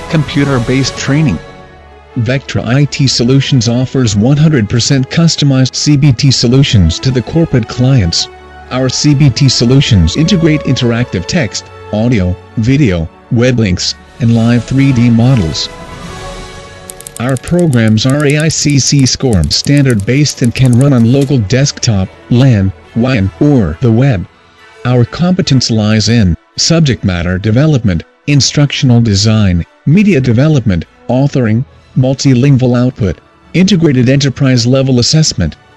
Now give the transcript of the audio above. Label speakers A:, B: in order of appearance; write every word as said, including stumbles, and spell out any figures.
A: computer-based training.
B: Vectra I T Solutions offers one hundred percent customized C B T solutions to the corporate clients. Our C B T solutions integrate interactive text, audio, video, web links, and live three D models. Our programs are A I C C SCORM standard-based and can run on local desktop, LAN, W A N, or the web. Our competence lies in subject matter development, instructional design, media development, authoring, multilingual output, integrated enterprise-level assessment,